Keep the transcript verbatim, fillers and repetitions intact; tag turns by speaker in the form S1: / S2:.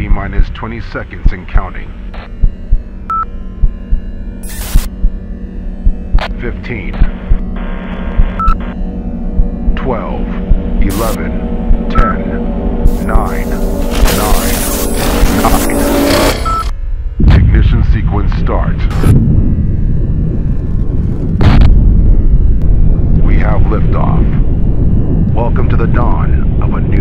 S1: T-minus twenty seconds and counting. fifteen. twelve. eleven. ten. nine. nine. nine. Ignition sequence start. We have liftoff. Welcome to the dawn of a new